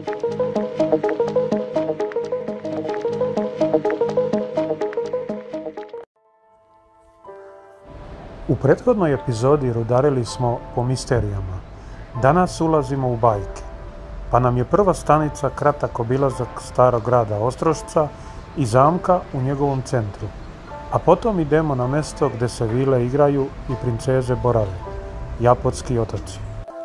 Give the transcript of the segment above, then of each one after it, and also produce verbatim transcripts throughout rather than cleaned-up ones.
U prethodnoj epizodi rudarili smo po misterijama. Danas ulazimo u bajke, pa nam je prva stanica kratak obilazak starog grada Ostrošca i zamka u njegovom centru, a potom idemo na mesto gde se vile igraju i princeze borave, Japotski otoci.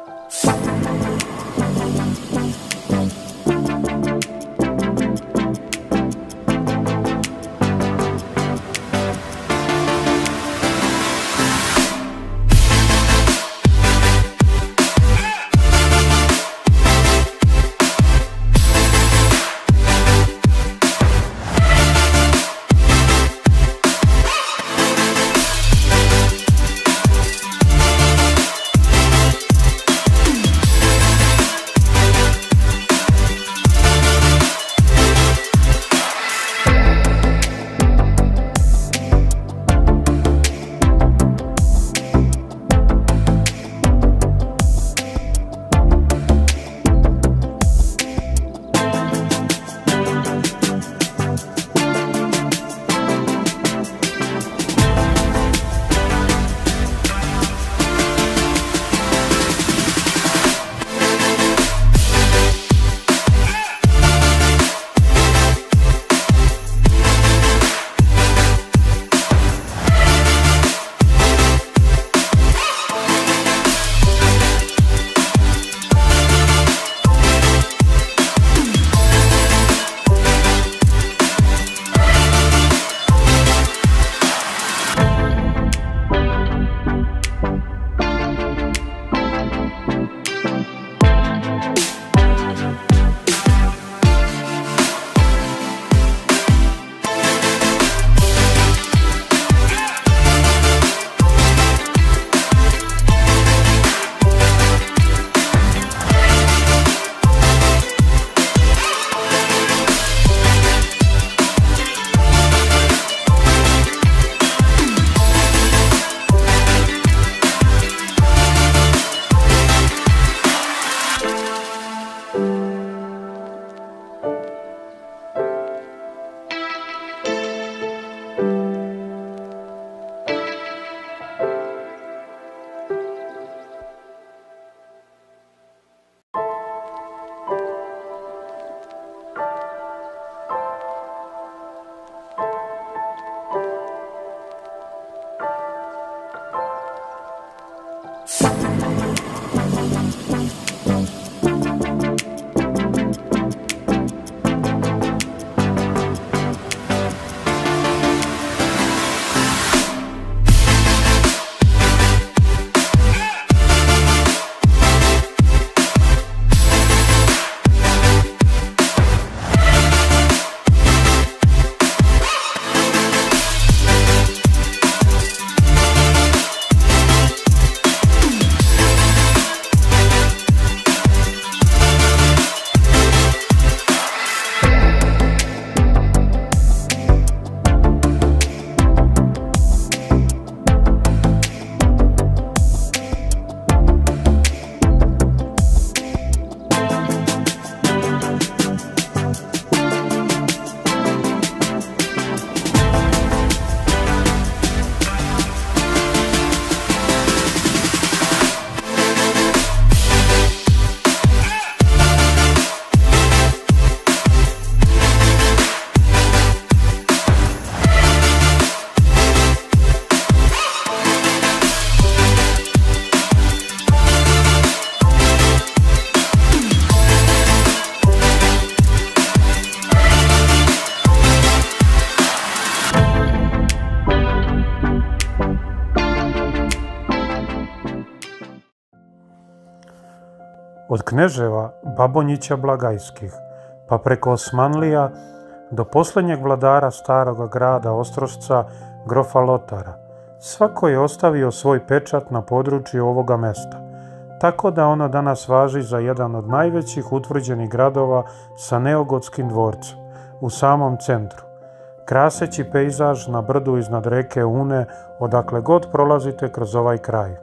Od kneževa Babonjića Blagajskih, pa preko Osmanlija do posljednjeg vladara staroga grada Ostrošca, grofa Lotara, svako je ostavio svoj pečat na području ovoga mesta, tako da ono danas važi za jedan od najvećih utvrđenih gradova sa neogotskim dvorcem, u samom centru, kraseći pejzaž na brdu iznad reke Une, odakle god prolazite kroz ovaj kraj.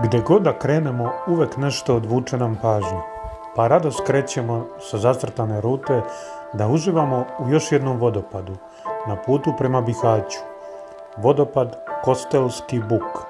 Gde god da krenemo, uvek nešto odvuče nam pažnju, pa rado skrećemo sa zacrtane rute da uživamo u još jednom vodopadu na putu prema Bihaću, vodopad Kostelski buk.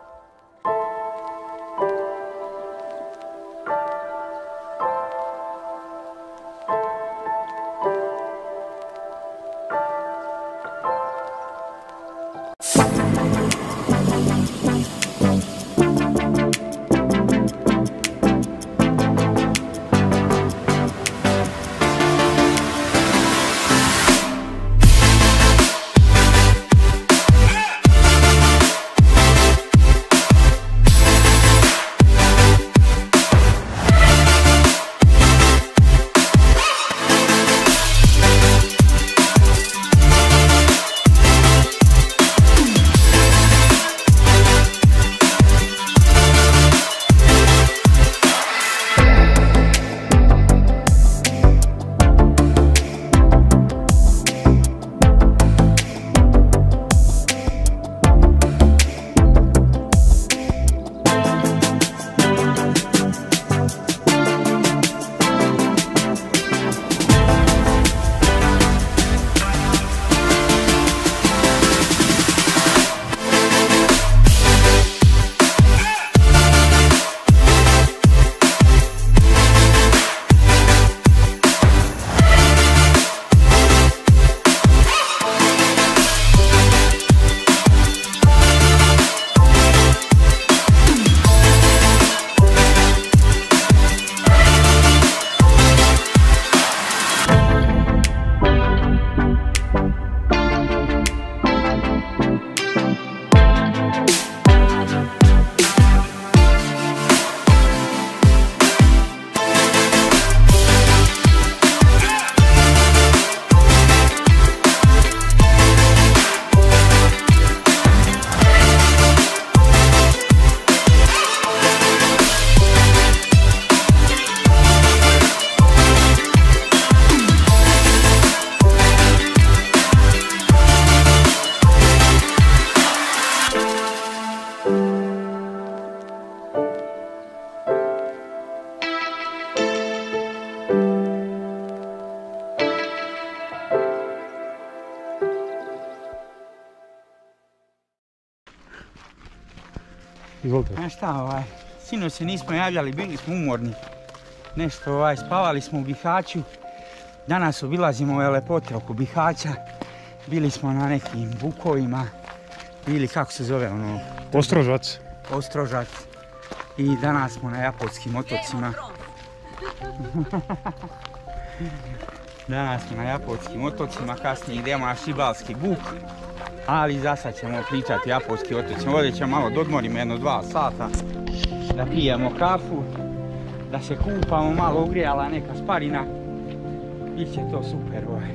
Izvolite. Znaš šta, ovaj, sinoć se nismo javljali, bili smo umorni. Nešto, ovaj, spavali smo u Bihaću. Danas obilazimo ove lepote oko Bihaća. Bili smo na nekim bukovima. Bili, kako se zove ono? Ostrožac. Ostrožac. I danas smo na japotskim otocima. Danas smo na japotskim otocima, kasnije idemo na Šibalski buk. Ali za sad ćemo pričati japotski otocima. Ovdje ćemo malo dodmorimo jedno dva sata. Da pijemo kafu. Da se kupamo, malo ugrijala neka sparina. Biće to super, ovaj.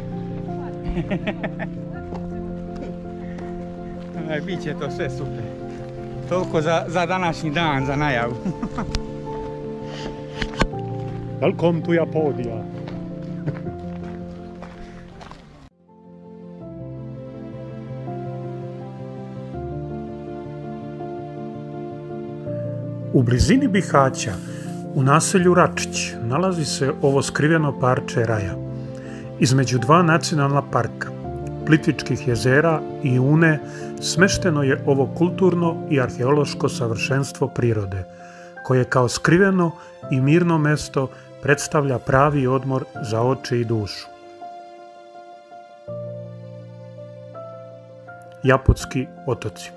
Biće to sve super. Toliko za, za današnji dan, za najavu. Welcome to Japonija. U blizini Bihaća, u naselju Račić, nalazi se ovo skriveno parče raja. Između dva nacionalna parka, Plitvičkih jezera i Une, smešteno je ovo kulturno i arheološko savršenstvo prirode, koje kao skriveno i mirno mesto predstavlja pravi odmor za oči i dušu. Japotski otoci.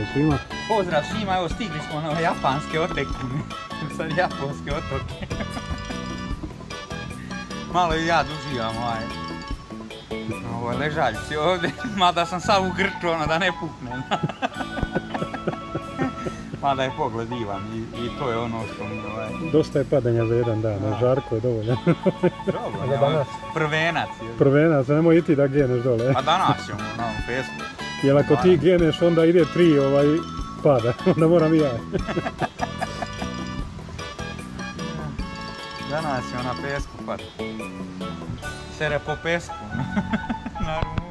svima. Pozdrav svima, evo stigli smo na ove japanske otekine. Sad japanske otoke. Malo i ja uživam ovaj. Na ovoj ležaljci ovdje, mada sam sav u grču, ono da ne puknem. Mada je pogled divan i, i to je ono što mi ovaj... Dosta je padanja za jedan dan, a žarko je dovoljno. Dobro, danas... prvenac je. Prvenac, nemoj i ti da geneš dole. A danas ćemo na ovom pesku. Jel ako ti geneš, onda ide tri ovaj pada, onda moram i ja. Danas ćemo na pesku pad. Sere po pesku. Na Rumuniju.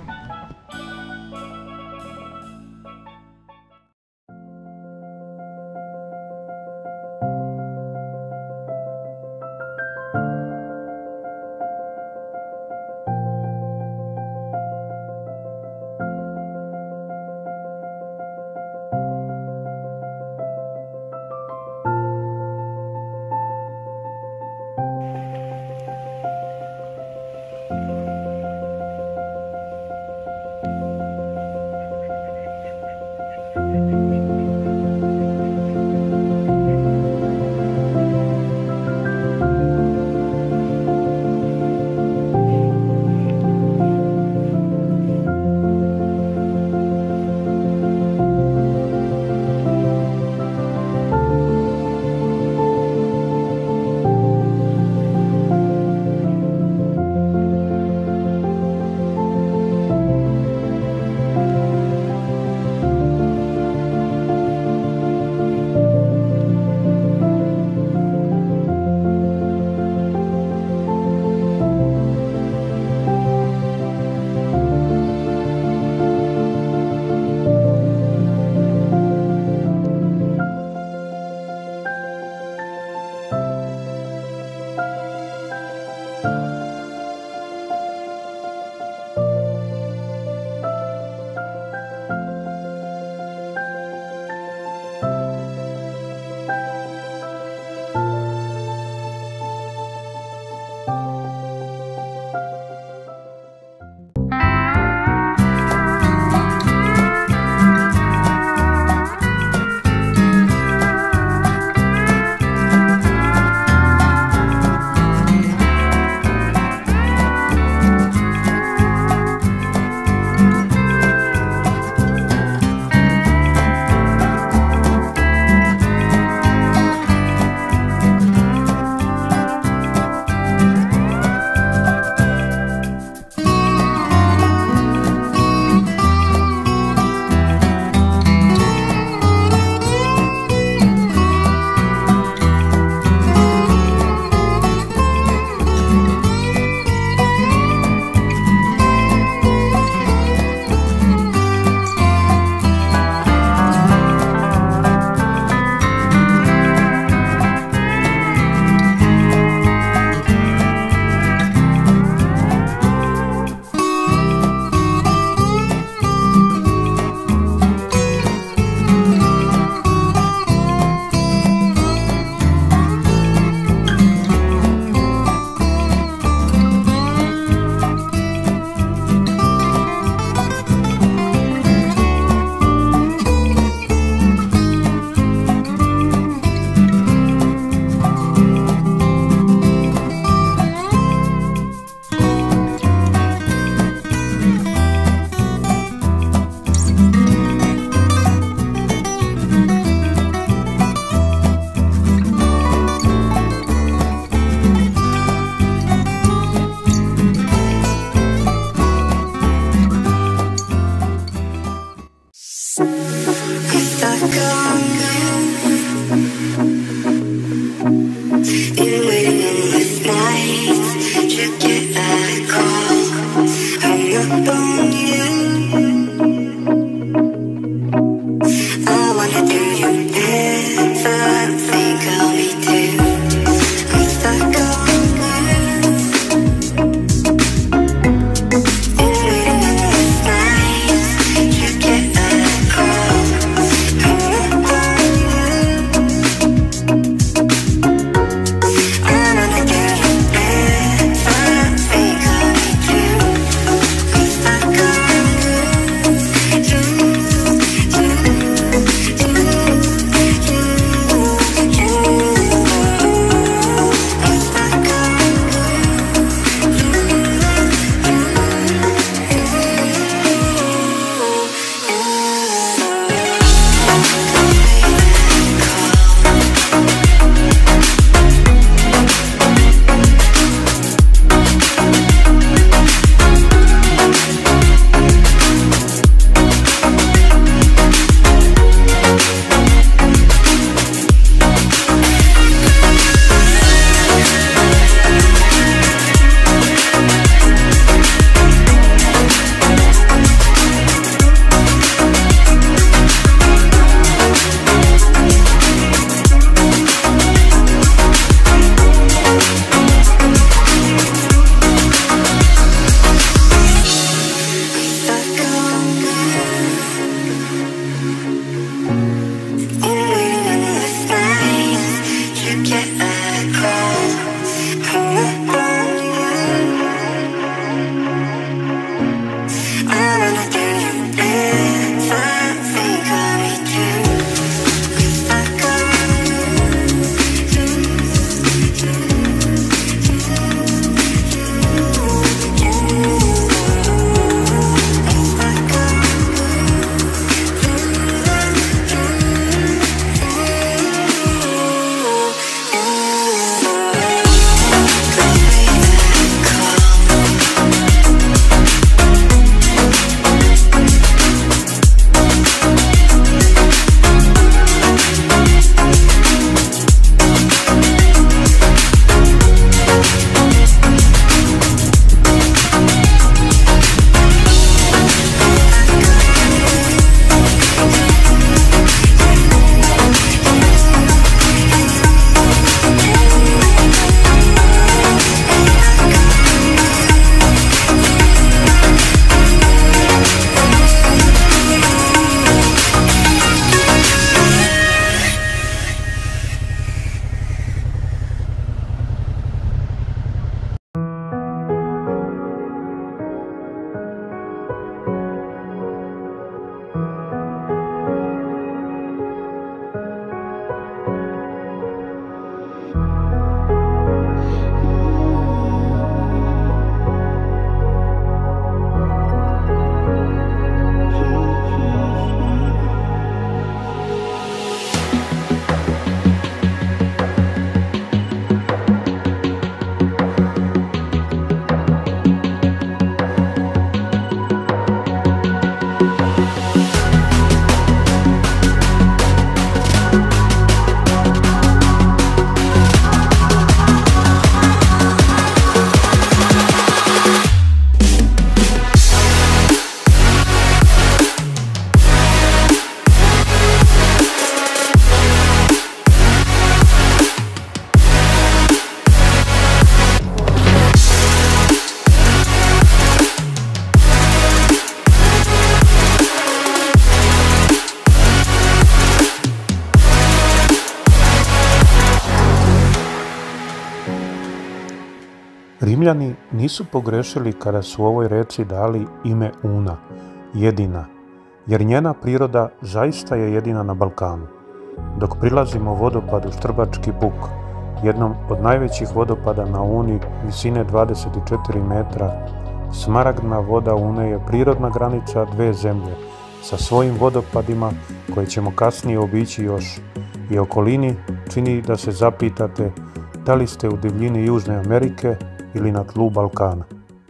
Rimljani nisu pogrešili kada su ovoj reci dali ime Una, jedina, jer njena priroda zaista je jedina na Balkanu. Dok prilazimo vodopadu Štrbački buk, jednom od najvećih vodopada na Uni visine dvadeset četiri metra, smaragdna voda Une je prirodna granica dve zemlje sa svojim vodopadima koje ćemo kasnije obići još i okolini čini da se zapitate da li ste u divljini Južne Amerike ili na tlu Balkana.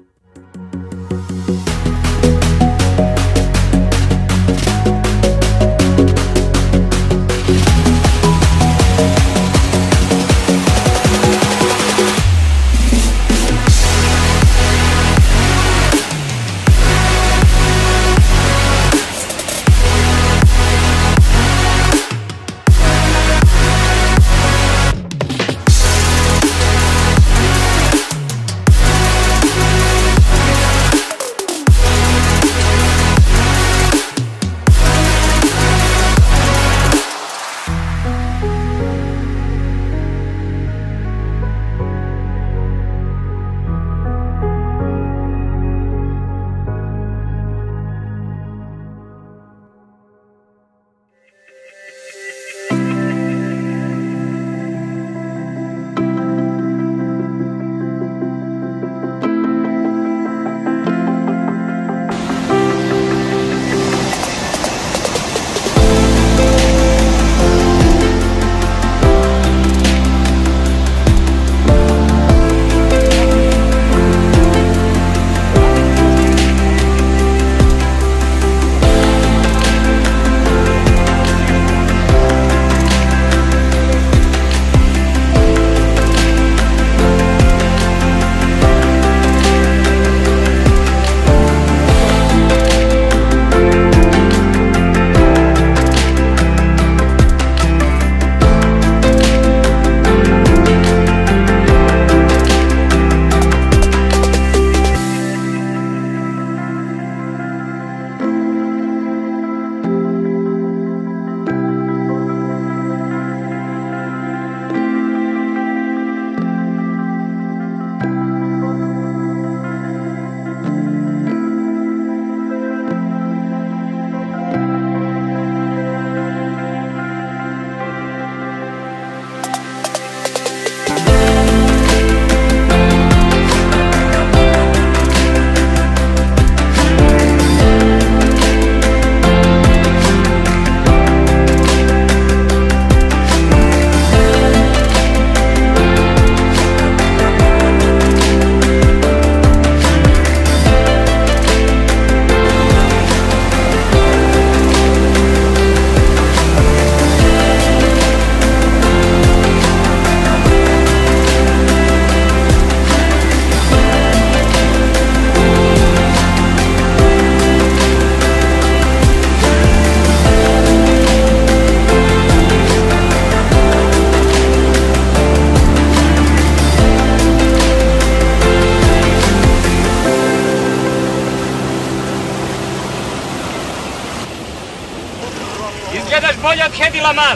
Izgledaš bolje od Hedi Lamar.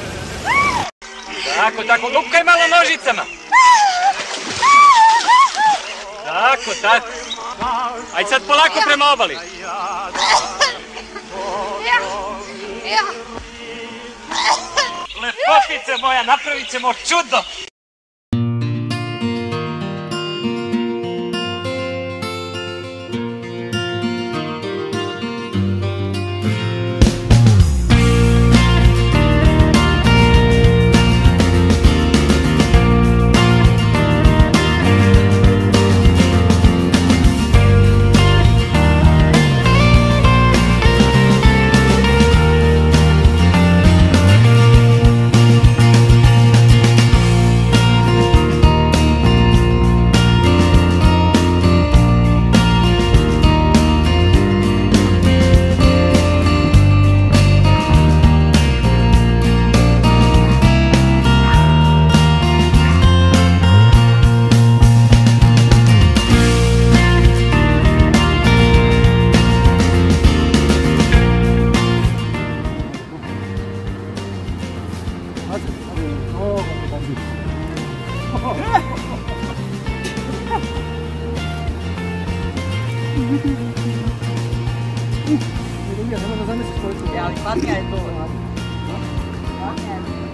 Tako, tako, lupkaj malo nožicama. Tako, tako. Ajde sad polako prema obali. Lepotice moja, napravit ćemo čudo. E, ali patnja je to. Patnja je to.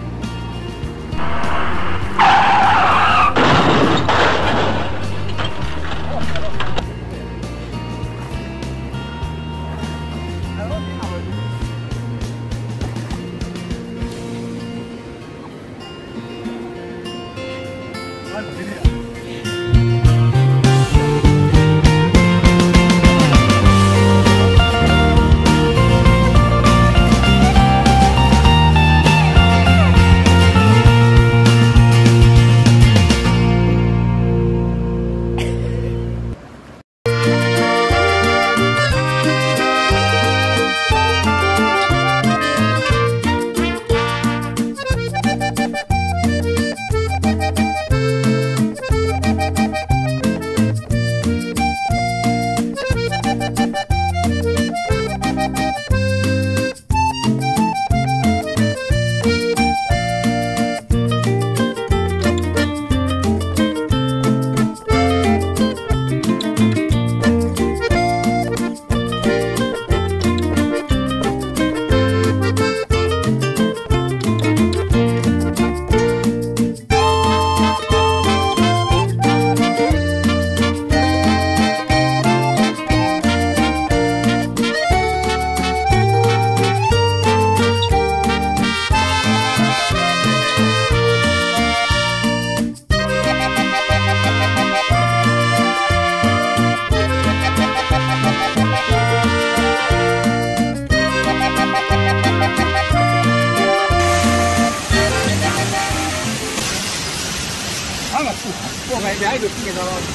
Ajde, stigne da loži.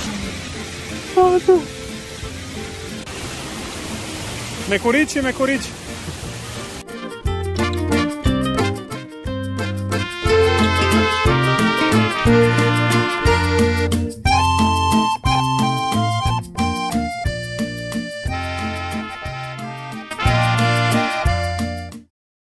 Mekurići, mekurići.